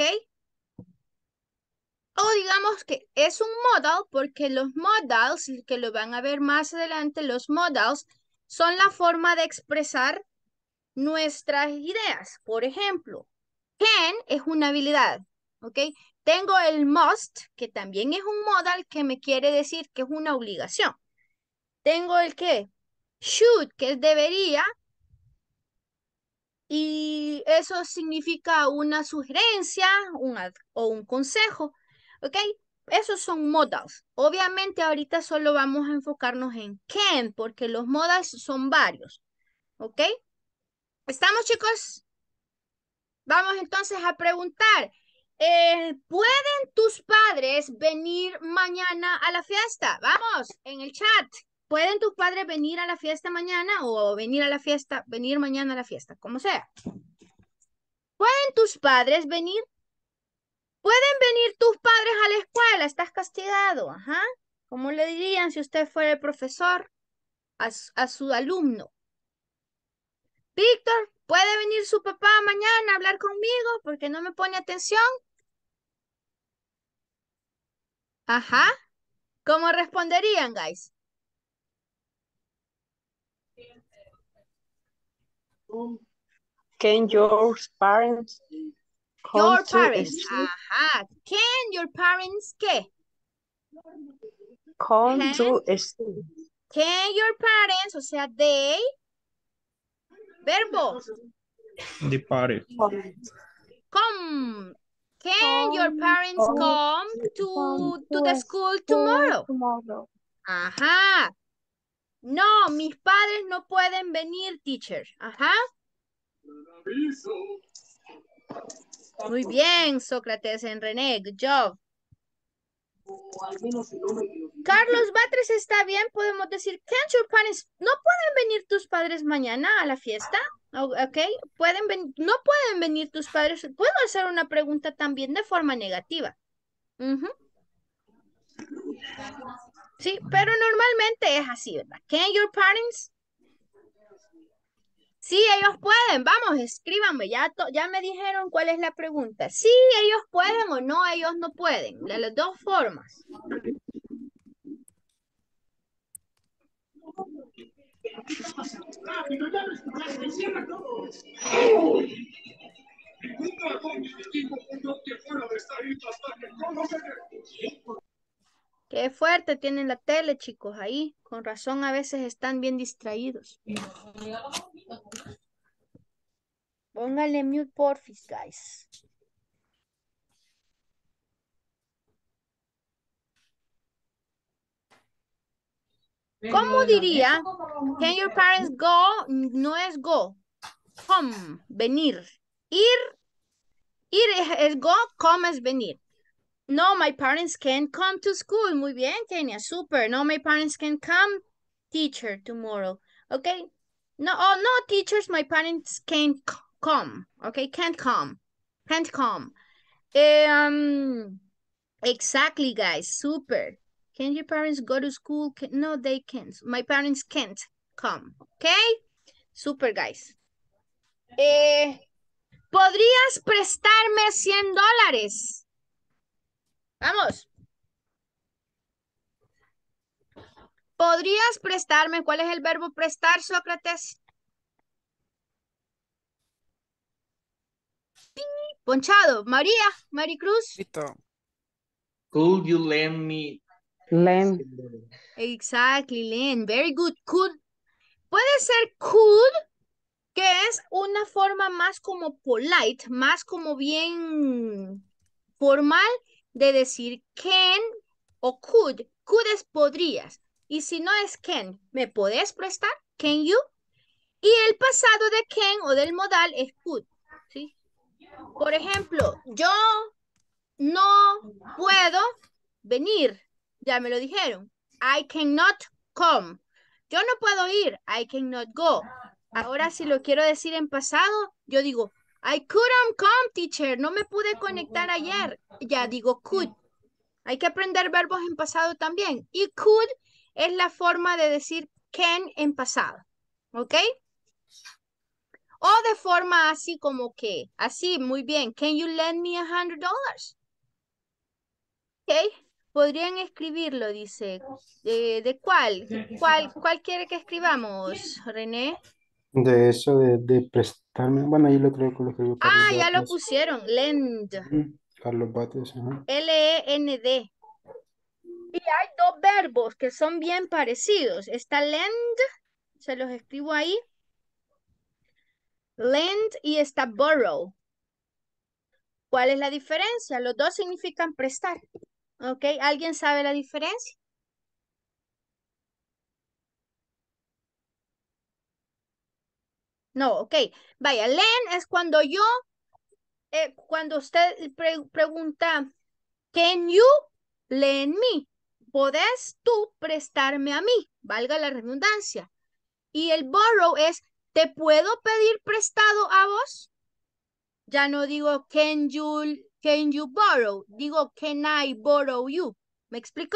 O digamos que es un modal porque los modals, que lo van a ver más adelante, los modals son la forma de expresar nuestras ideas. Por ejemplo, can es una habilidad. ¿Ok? Tengo el must, que también es un modal que me quiere decir que es una obligación. Tengo el que should, que es debería, y eso significa una sugerencia un o un consejo, ¿ok? Esos son modals. Obviamente ahorita solo vamos a enfocarnos en can, porque los modals son varios, ¿ok? ¿Estamos, chicos? Vamos entonces a preguntar, eh, ¿pueden tus padres venir mañana a la fiesta? Vamos, en el chat. ¿Pueden tus padres venir a la fiesta mañana o venir a la fiesta, venir mañana a la fiesta? Como sea. ¿Pueden tus padres venir? ¿Pueden venir tus padres a la escuela? Estás castigado, ajá. ¿Cómo le dirían si usted fuera el profesor a, a su alumno? Víctor, ¿puede venir su papá mañana a hablar conmigo porque no me pone atención? Ajá. ¿Cómo responderían, guys? Can your parents come Your to parents. school? Ajá. Can your parents qué? Come Can, to school. can your parents, o sea, they. Verbo. The party. Come. Can Come, your parents come come to, come to to the a school school tomorrow? tomorrow. Ajá. No, mis padres no pueden venir, teacher. Ajá. Muy bien, Sócrates en René. Good job. Carlos Batres está bien. Podemos decir, can't your parents, ¿no pueden venir tus padres mañana a la fiesta? Ok, pueden venir, no pueden venir tus padres. Puedo hacer una pregunta también de forma negativa. Uh-huh. Sí, pero normalmente es así, ¿verdad? Can your parents? Sí, ellos pueden. Vamos, escríbanme. Ya, ya me dijeron cuál es la pregunta. Sí, ellos pueden o no, ellos no pueden. De las dos formas. Qué fuerte tienen la tele, chicos, ahí. Con razón a veces están bien distraídos. Póngale mute, porfis, guys. ¿Cómo diría? Can your parents go? No es go. Come, venir. Ir, ir es go, come es venir. No, my parents can't come to school. Muy bien, Kenia, super. No, my parents can come, teacher, tomorrow. Okay? No, oh, no, teachers, my parents can't come, okay? Can't come, can't come. Um, exactly, guys, super. Can your parents go to school? Can, no, they can't. My parents can't come, okay? Super, guys. Eh, ¿podrías prestarme cien dólares? Vamos. ¿Podrías prestarme? ¿Cuál es el verbo prestar, Sócrates? Ponchado. María, Maricruz. Listo. Could you lend me? Lend. Exactly, Len. Very good. Could. Puede ser could, que es una forma más como polite, más como bien formal de decir can o could. Could es podrías. Y si no es can, ¿me podés prestar? Can you? Y el pasado de can o del modal es could. ¿Sí? Por ejemplo, yo no puedo venir. Ya me lo dijeron. I cannot come. Yo no puedo ir. I cannot go. Ahora si lo quiero decir en pasado, yo digo, I couldn't come, teacher. No me pude conectar ayer. Ya digo could. Hay que aprender verbos en pasado también. Y could es la forma de decir can en pasado. ¿Ok? O de forma así como que, así, muy bien. Can you lend me a hundred dollars? Ok. Podrían escribirlo, dice. Eh, ¿De cuál? ¿Cuál? ¿Cuál quiere que escribamos, René? De eso de, de prestarme, bueno, ahí lo creo que lo escribió Carlos Ah, ya lo Bates. pusieron. Lend. Mm, Carlos Bates, ajá. L E N D. Y hay dos verbos que son bien parecidos. Está lend, se los escribo ahí. Lend y está borrow. ¿Cuál es la diferencia? Los dos significan prestar. ¿Ok? ¿Alguien sabe la diferencia? No, ok. Vaya, lend es cuando yo, eh, cuando usted pre- pregunta, can you lend me? ¿Podés tú prestarme a mí? Valga la redundancia. Y el borrow es, ¿te puedo pedir prestado a vos? Ya no digo, can you, can you borrow? Digo, can I borrow you? ¿Me explicó?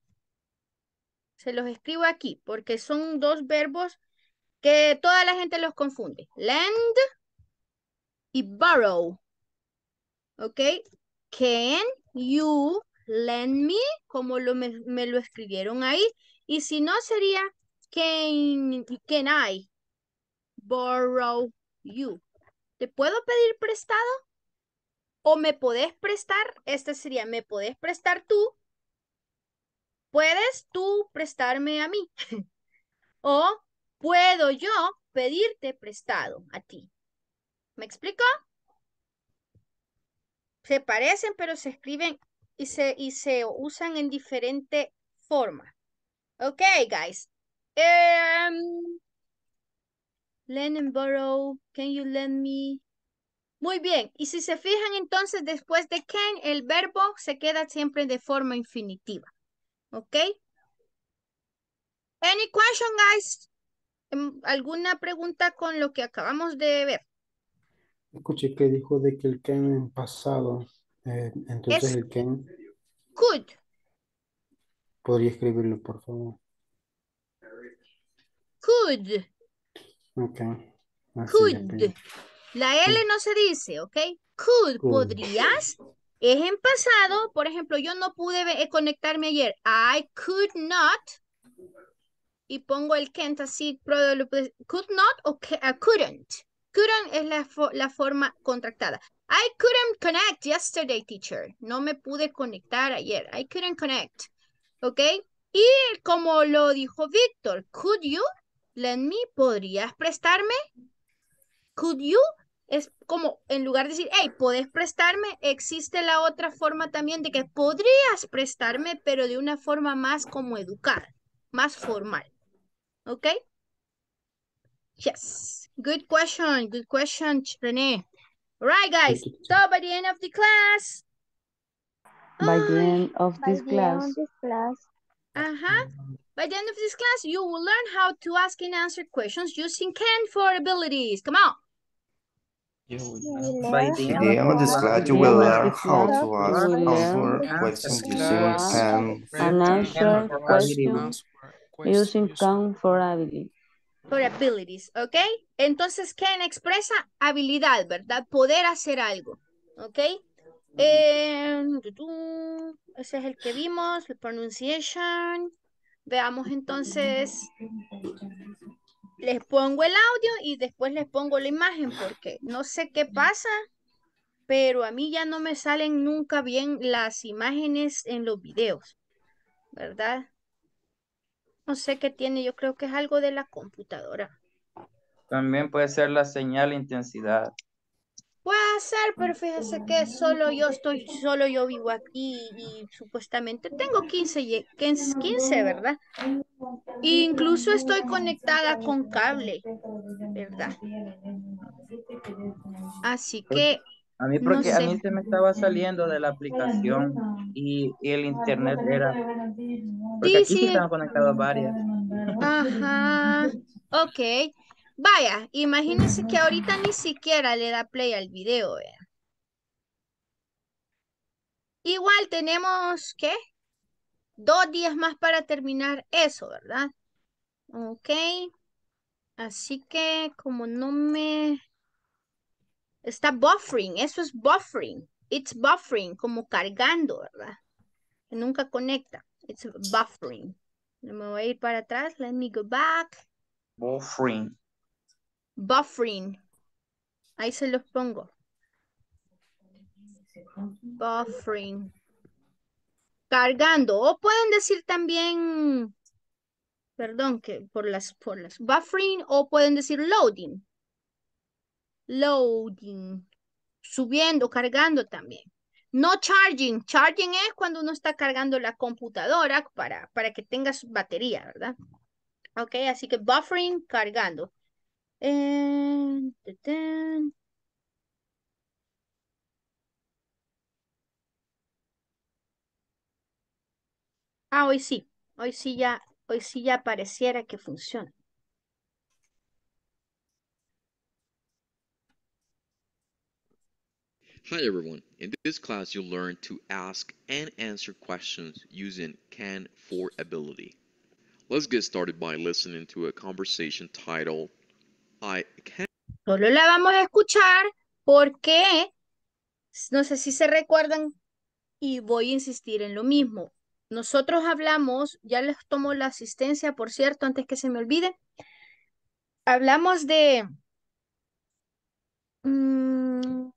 Se los escribo aquí porque son dos verbos que toda la gente los confunde. Lend y borrow. ¿Ok? Can you lend me? Como lo, me, me lo escribieron ahí. Y si no sería, can, can I borrow you? ¿Te puedo pedir prestado? ¿O me podés prestar? Este sería, ¿me podés prestar tú? ¿Puedes tú prestarme a mí? ¿O puedo yo pedirte prestado a ti? ¿Me explico? Se parecen, pero se escriben y se, y se usan en diferente forma. Ok, guys. Um, lend and borrow. Can you lend me? Muy bien. Y si se fijan entonces, después de can, el verbo se queda siempre de forma infinitiva. Ok. Any question, guys? ¿Alguna pregunta con lo que acabamos de ver? Escuché que dijo de que el can en pasado, eh, entonces Es el can, could. podría escribirlo, por favor. Could. Ok. Así ya Could. pedí. La L no se dice, ¿ok? Could. Could. ¿Podrías? Es en pasado. Por ejemplo, yo no pude ve- conectarme ayer. I could not. Y pongo el can't así. probable- Could not o ca- uh, couldn't. Couldn't es la, fo- la forma contractada. I couldn't connect yesterday, teacher. No me pude conectar ayer. I couldn't connect. ¿Ok? Y como lo dijo Víctor, could you lend me? ¿Podrías prestarme? Could you es como en lugar de decir, hey, ¿podés prestarme? Existe la otra forma también de que podrías prestarme, pero de una forma más como educada, más formal. ¿Ok? Yes. Good question. Good question, René. All right, guys. So by the end of the class. By the Ay, end of By this the end class, of this class, uh-huh. By the end of this class, you will learn how to ask and answer questions using can for abilities. Come on. By the By end the of end of the this class, class, you the will end of learn the how class, to you ask will answer learn questions This using class can. and answer for questions questions using can for ability. For abilities, ¿ok? Entonces, can expresa habilidad, ¿verdad? Poder hacer algo, ¿ok? Eh, ese es el que vimos, el pronunciation. Veamos entonces, les pongo el audio y después les pongo la imagen porque no sé qué pasa, pero a mí ya no me salen nunca bien las imágenes en los videos, ¿verdad? No sé qué tiene, yo creo que es algo de la computadora. También puede ser la señal intensidad. Puede ser, pero fíjese que solo yo estoy, solo yo vivo aquí y supuestamente tengo quince, ye- quince, quince, ¿verdad? Incluso estoy conectada con cable, ¿verdad? Así que, A mí no porque a sé. mí se me estaba saliendo de la aplicación y, y el internet era, porque Sí, aquí sí sí. estaban conectadas varias. Ajá. Ok. Vaya, imagínense que ahorita ni siquiera le da play al video, ¿eh? Igual tenemos, ¿qué? Dos días más para terminar eso, ¿verdad? Ok. Así que como no me... Está buffering, eso es buffering. It's buffering, como cargando, ¿verdad? Que nunca conecta. It's buffering. Me voy a ir para atrás. Let me go back. Buffering. Buffering. Ahí se los pongo. Buffering. Cargando. O pueden decir también, perdón, que por las, por las buffering, o pueden decir loading. Loading. Subiendo, cargando también. No charging. Charging es cuando uno está cargando la computadora para, para que tenga su batería, ¿verdad? Ok, así que buffering, cargando. Eh, tutun. Ah, hoy sí. Hoy sí ya, hoy sí ya pareciera que funciona. Hi everyone, in this class you'll learn to ask and answer questions using can for ability. Let's get started by listening to a conversation titled I can. Solo la vamos a escuchar porque no sé si se recuerdan y voy a insistir en lo mismo. Nosotros hablamos, ya les tomo la asistencia, por cierto, antes que se me olvide. Hablamos de... mm,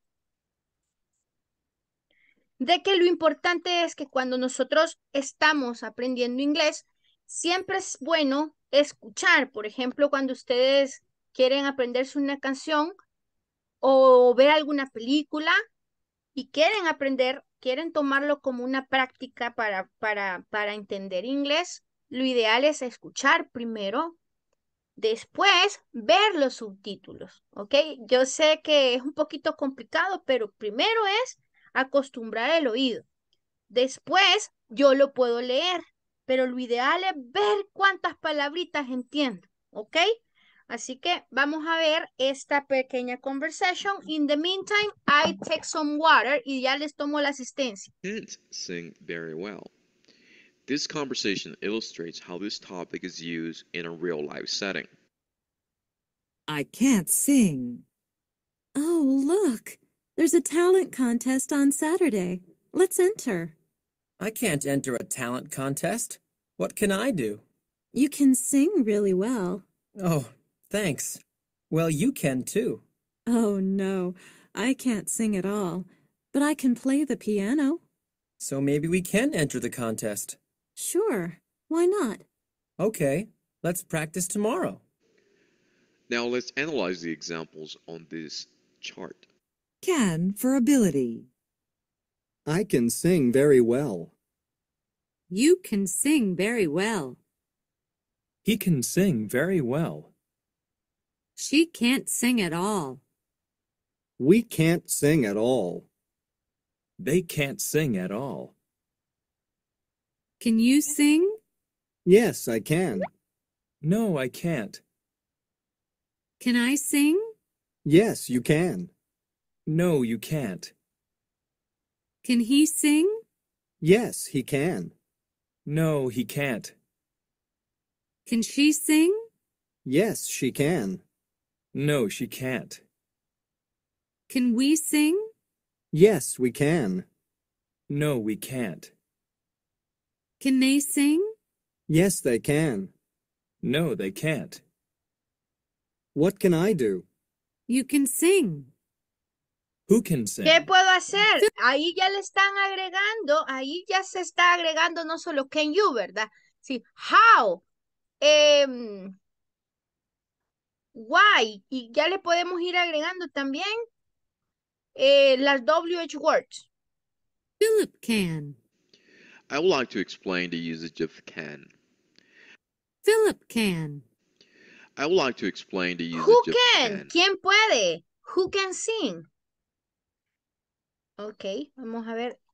de que lo importante es que cuando nosotros estamos aprendiendo inglés, siempre es bueno escuchar. Por ejemplo, cuando ustedes quieren aprenderse una canción o ver alguna película y quieren aprender, quieren tomarlo como una práctica para, para, para entender inglés, lo ideal es escuchar primero, después ver los subtítulos, ¿ok? Yo sé que es un poquito complicado, pero primero es acostumbrar el oído. Después yo lo puedo leer, pero lo ideal es ver cuántas palabritas entiendo, ¿ok? Así que vamos a ver esta pequeña conversation. In the meantime, I take some water y ya les tomo la asistencia. Can't sing very well. This conversation illustrates how this topic is used in a real life setting. I can't sing. Oh, look. There's a talent contest on Saturday. Let's enter. I can't enter a talent contest. What can I do? You can sing really well. Oh, thanks. Well, you can too. Oh, no. I can't sing at all, but I can play the piano. So maybe we can enter the contest. Sure. Why not? Okay, let's practice tomorrow. Now let's analyze the examples on this chart. Can for ability. I can sing very well. You can sing very well. He can sing very well. She can't sing at all. We can't sing at all. They can't sing at all. Can you sing? Yes, I can. No, I can't. Can I sing? Yes, you can. No, you can't. Can he sing? Yes, he can. No, he can't. Can she sing? Yes, she can. No, she can't. Can we sing? Yes, we can. No, we can't. Can they sing? Yes, they can. No, they can't. What can I do? You can sing. Who can sing? ¿Qué puedo hacer? Ahí ya le están agregando, ahí ya se está agregando no solo can you, ¿verdad? Sí, how, em, why, y ya le podemos ir agregando también eh, las W H words. Philip can. I would like to explain the usage of can. Philip can. I would like to explain the usage Who of can? can. ¿Quién puede? Who can sing? Ok, vamos a ver.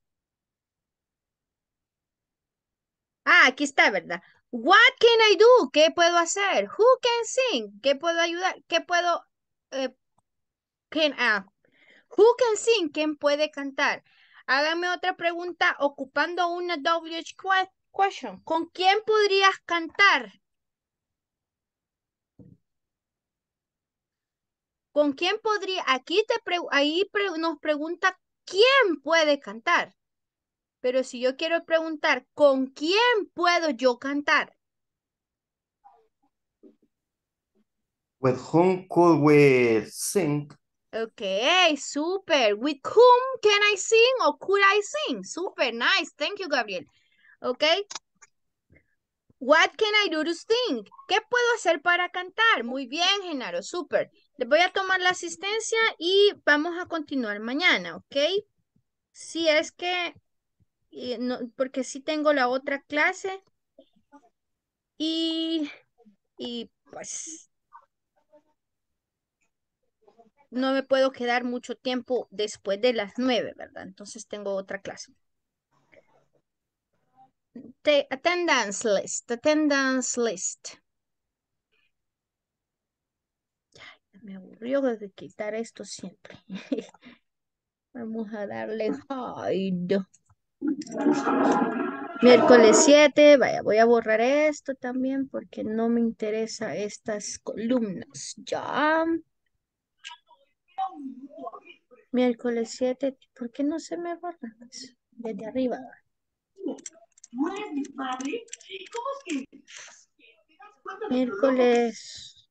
Ah, aquí está, ¿verdad? What can I do? ¿Qué puedo hacer? Who can sing? ¿Qué puedo ayudar? ¿Qué puedo? Eh, can, ah, who can sing? ¿Quién puede cantar? Háganme otra pregunta ocupando una W H que- question. ¿Con quién podrías cantar? ¿Con quién podría? Aquí te pre- ahí pre- nos pregunta quién puede cantar. Pero si yo quiero preguntar, ¿con quién puedo yo cantar? With whom could we sing? Okay, super. With whom can I sing or could I sing? Super, nice. Thank you, Gabriel. Okay. What can I do to sing? ¿Qué puedo hacer para cantar? Muy bien, Genaro, super. Les voy a tomar la asistencia y vamos a continuar mañana, ¿ok? Si es que, y no, porque sí tengo la otra clase y, y pues no me puedo quedar mucho tiempo después de las nueve, ¿verdad? Entonces tengo otra clase. The attendance list, attendance list. Me aburrió de quitar esto siempre. Vamos a darle hide. Miércoles siete, vaya, voy a borrar esto también porque no me interesa estas columnas. Ya. Miércoles siete, ¿por qué no se me borra? Desde arriba. Miércoles.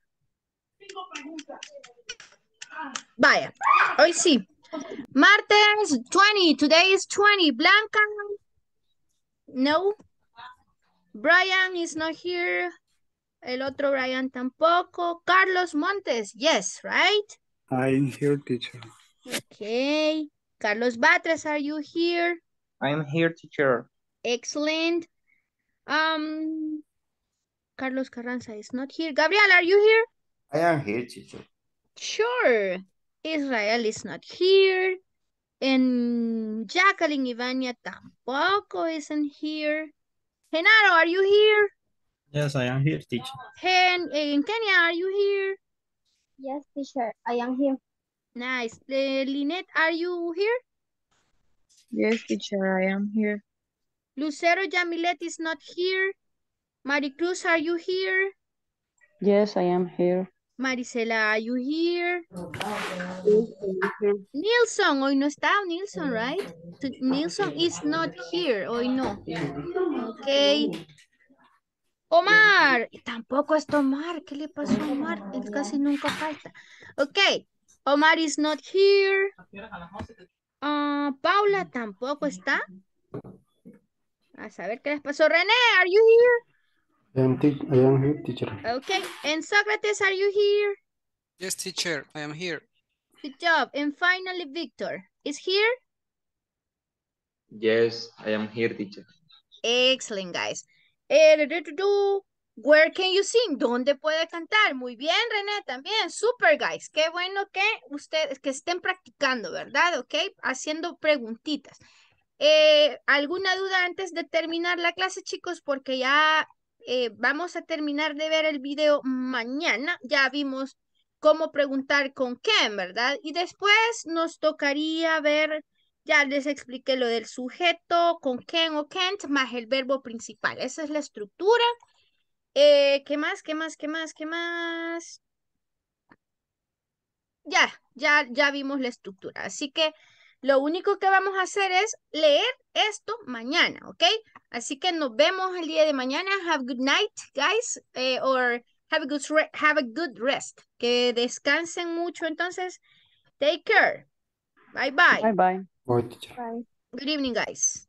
Vaya, hoy sí. Martes veinte, today is twenty. Blanca. No. Brian is not here. El otro Brian tampoco. Carlos Montes, yes, right? I'm here, teacher. Okay. Carlos Batres, are you here? I'm here, teacher. Excellent. Um, Carlos Carranza is not here. Gabriel, are you here? I am here, teacher. Sure. Israel is not here. And Jacqueline Ivania tampoco isn't here. Genaro, are you here? Yes, I am here, teacher. Hen and Kenya, are you here? Yes, teacher, I am here. Nice. Uh, Lynette, are you here? Yes, teacher, I am here. Lucero Jamilet is not here. Maricruz, are you here? Yes, I am here. Marisela, are you here? Nilsson, hoy no está Nilsson, right? Nilsson is not here, hoy no. Ok. Omar, tampoco está Omar. ¿Qué le pasó a Omar? Él casi nunca falta. Ok. Omar is not here. Uh, Paula tampoco está. A saber qué les pasó. René, are you here? I am, te- I am here, teacher. Okay. And Socrates, are you here? Yes, teacher, I am here. Good job. And finally, Victor is here? Yes, I am here, teacher. Excellent, guys. Eh, do, do, do, do. Where can you sing? ¿Dónde puede cantar? Muy bien, René, también. Super, guys. Qué bueno que ustedes que estén practicando, ¿verdad? Ok, haciendo preguntitas. Eh, ¿alguna duda antes de terminar la clase, chicos? Porque ya eh, vamos a terminar de ver el video mañana. Ya vimos cómo preguntar con can, ¿verdad? Y después nos tocaría ver, ya les expliqué lo del sujeto con can o can't más el verbo principal. Esa es la estructura. Eh, ¿qué más? ¿Qué más? ¿Qué más? ¿Qué más? Ya, ya, ya vimos la estructura. Así que lo único que vamos a hacer es leer esto mañana, ¿ok? Así que nos vemos el día de mañana. Have a good night, guys. Eh, or have a good, re- have a good rest. Que descansen mucho. Entonces, take care. Bye, bye. Bye bye. Bye, teacher. Bye. Good evening, guys.